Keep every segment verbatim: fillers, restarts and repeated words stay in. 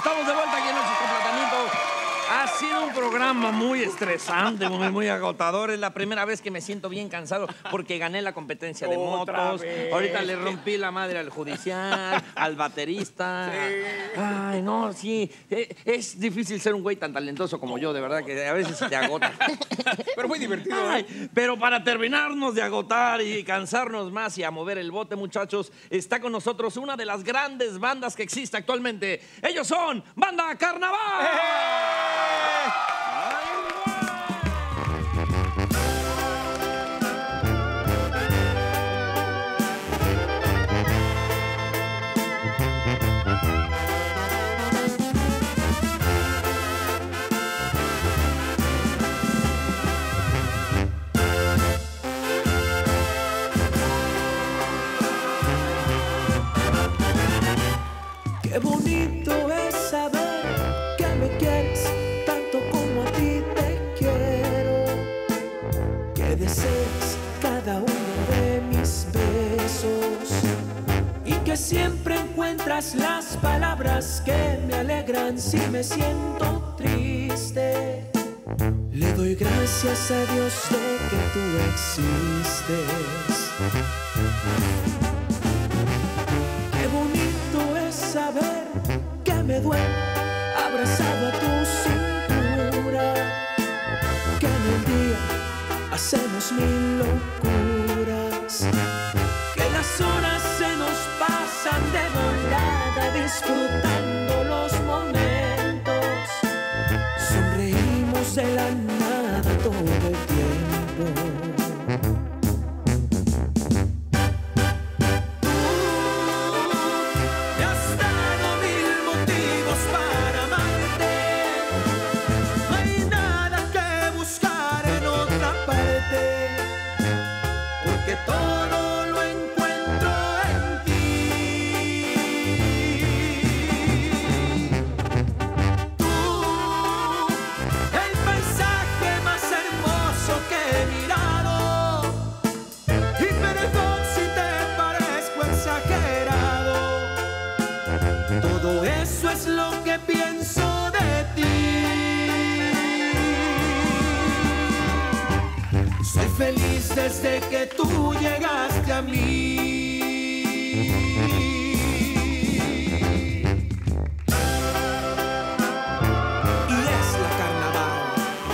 estamos de vuelta aquí en Noches con Platanito. Ha sido un programa muy estresante, muy, muy agotador. Es la primera vez que me siento bien cansado porque gané la competencia de motos. Vez. Ahorita le rompí la madre al judicial, al baterista. Sí. Ay, no, sí. Es difícil ser un güey tan talentoso como yo, de verdad, que a veces te agota. Pero muy divertido. Ay, ¿eh? Pero para terminarnos de agotar y cansarnos más y a mover el bote, muchachos, está con nosotros una de las grandes bandas que existe actualmente. Ellos son Banda Carnaval. ¡Eh! Qué bonito es saber que me quieres tanto como a ti te quiero, que deseas cada uno de mis besos y que siempre encuentras las palabras que me alegran si me siento triste. Le doy gracias a Dios de que tú existes. Qué bonito es saber que me duele abrazado a tu cintura, que en el día hacemos mil locuras, que las horas se nos pasan de volada disfrutando los momentos, sonreímos de la nada todo el tiempo. Eso es lo que pienso de ti. Soy feliz desde que tú llegaste a mí. Y es la Carnaval.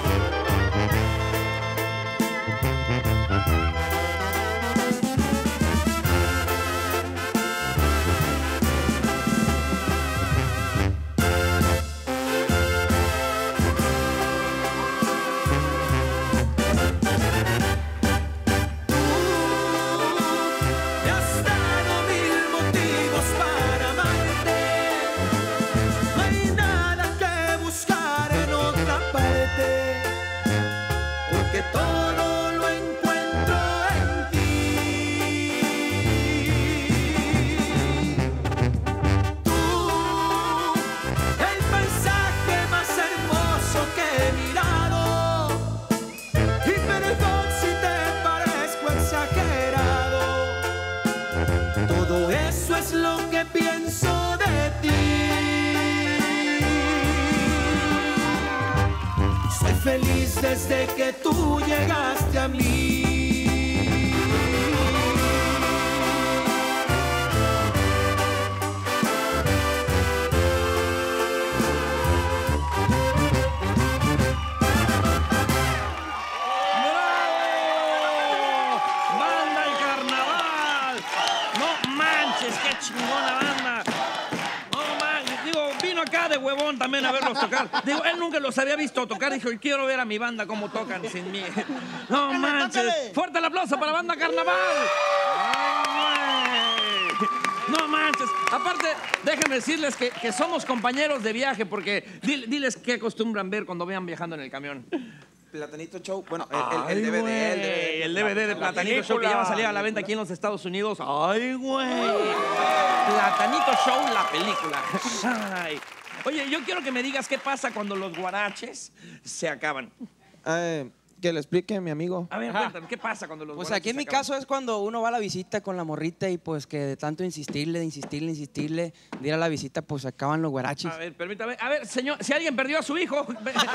Eso es lo que pienso de ti. Soy feliz desde que tú llegaste a mí. ¡Qué chingona banda! No, man, digo, vino acá de huevón también a verlos tocar. Digo, él nunca los había visto tocar. Dijo, quiero ver a mi banda cómo tocan sin mí. No manches. Fuerte el aplauso para Banda Carnaval. Ay, no manches. Aparte, déjenme decirles que, que somos compañeros de viaje porque dil, diles qué acostumbran ver cuando vean viajando en el camión. Platanito Show, bueno, el, Ay, el, el D V D, el D V D, el D V D de Platanito Show que ya va a salir a la venta aquí en los Estados Unidos. ¡Ay, güey! Platanito Show, la película. Ay. Oye, yo quiero que me digas qué pasa cuando los guaraches se acaban. Eh, que le explique a mi amigo. A ver, cuéntame, ¿qué pasa cuando los Pues borrachos aquí en se mi acaban? caso es cuando uno va a la visita con la morrita y pues que de tanto insistirle, de insistirle, insistirle, de ir a la visita, pues se acaban los guarachis. A ver, permítame. A ver, señor, si alguien perdió a su hijo. ve- no,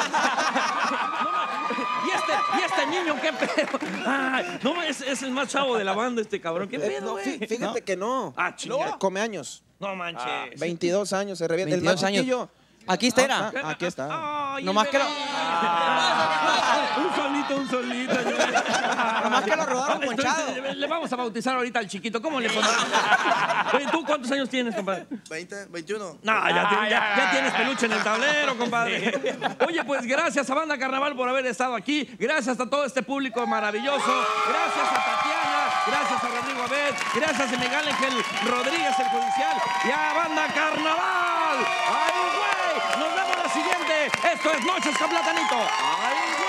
¿Y, este, ¿Y este niño qué pedo? Ay, no, es, es el más chavo de la banda, este cabrón. ¿Qué Eh, pedo, no, güey? fí- fíjate que no. Ah, chinga. Come años. No manches. veintidós años, se revienta. El más veintidós años. chiquillo. Aquí está, era. Ah, aquí está. Ay, Nomás el que lo- bebé. Un solito, un solito. yo- Nomás que lo rodaron Entonces, ponchado. le- Le vamos a bautizar ahorita al chiquito. ¿Cómo le ponemos? Oye, ¿tú cuántos años tienes, compadre? veinte, veintiuno. No, ya, ti- ya- ya tienes peluche en el tablero, compadre. Oye, pues gracias a Banda Carnaval por haber estado aquí. Gracias a todo este público maravilloso. Gracias a Tatiana. Gracias a Rodrigo Abed. Gracias a Miguel Ángel Rodríguez, el judicial. Y a Banda Carnaval. ¡Ay, güey! Nos vemos la siguiente. Esto es Noches con Platanito. ¡Ay, güey!